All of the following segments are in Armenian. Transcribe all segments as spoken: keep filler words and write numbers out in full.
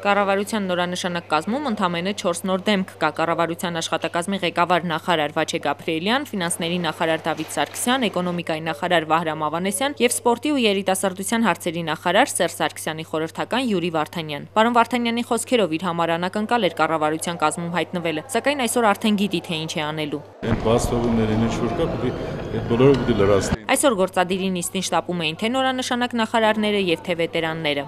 Կառավարության նորանշանակ կազմում ընդամենը չորս նոր դեմք կա՝ կառավարության աշխատակազմի ղեկավար նախարար Վաչե Գաբրիելյան, ֆինանսների նախարար Դավիթ Սարգսյան, էկոնոմիկայի նախարար Վահրամ Ավանեսյան և սպորտի ու երիտասարդության հարցերի նախարար Սերժ Սարգսյանի խորհրդական Յուրի Վարդանյան։ Պարոն Վարդանյանի խոսքերով իր համար անակնկալ էր կառավարության կազմում հայտնվելը, սակայն այսօր արդեն գիտի, թե ինչ է անելու։ Այսօր գործադիրի նիստին շտապում էին թե նորանշանակ նախարարները և թե վետերանները։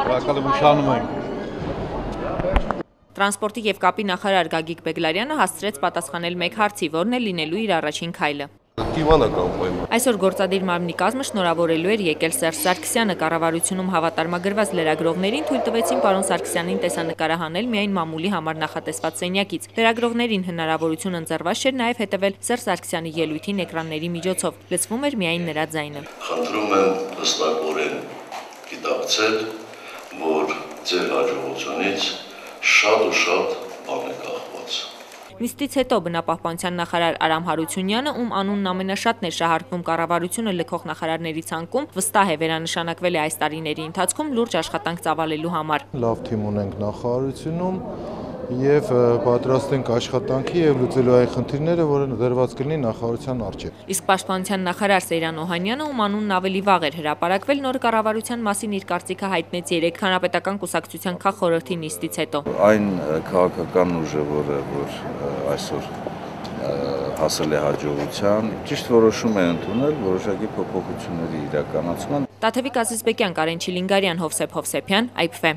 Տրանսպորտի և կապի նախարար Գագիկ Բեգլարյանը հասցրեց պատասխանել մեկ հարցի, որն է լինելու իր առաջին քայլը։ Այսօր գործադիր մարմնի կազմը շնորհավորելու էր եկել Սերժ Սարգսյանը, կառավարությունում հավատարմագրված լրագրողներին թույլ տվեցին պարոն Սարգսյանին տեսանկարահանել միայն մամուլի համար նախատեսված սենյակից։ Լրագրողներին հնարավորություն ընձեռված չէր նաև հետևել Սերժ Սարգսյանի ելույթին էկրանների միջոցով, լսվում էր միայն նրա ձայնը։ Խնդրում եմ հստակորեն գիտակցել, որ ձեր հաջողությունից շատ ու շատ բան է կախված։ Նիստից հետո բնապահպանության նախարար Արամ Հարությունյանը, ում անունն ամենաշատն էր շահարկվում կառավարությունը լքող նախարարների ցանկում, վստահ է վերանշանակվել է այս տարիների ընթացքում լուրջ աշխատանք ծավալելու համար։ Լավ թիմ ունենք նախարարությունում և պատրաստ ենք աշխատանքի և լուծելու այն խնդիրները, որը դրված կլինի նախարարության առջև։ Իսկ պաշտպանության նախարար Սեյրան Օհանյանը, ում անունն ավելի վաղ էր հրապարակվել, նոր կառավարության մասին իր կարծիքը հայտնեց երեկ Հանրապետական կուսակցության քաղխորհրդի նիստից հետո։ Այն քաղաքական ուժը, որը որ այսօր հասել է հաջողության, ճիշտ որոշում է ընդունել որոշակի փոփոխությունների իրականացման։ Տաթևիկ Ազիզբեկյան, Կարեն Չիլինգարյան, Հովսեփ Հովսեփյան, Այփ։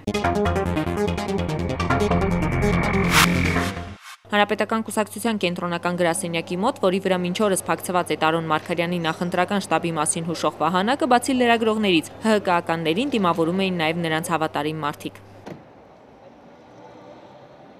Հանրապետական կուսակցության կենտրոնական գրասենյակի մոտ, որի վրա մինչ օրս փակցված է Տարոն Մարգարյանի նախընտրական շտաբի մասին հուշող վահանակը, բացի լրագրողներից, ՀՀԿ-ականներին դիմավորում էին նաև նրանց հավատարիմ մարդիկ։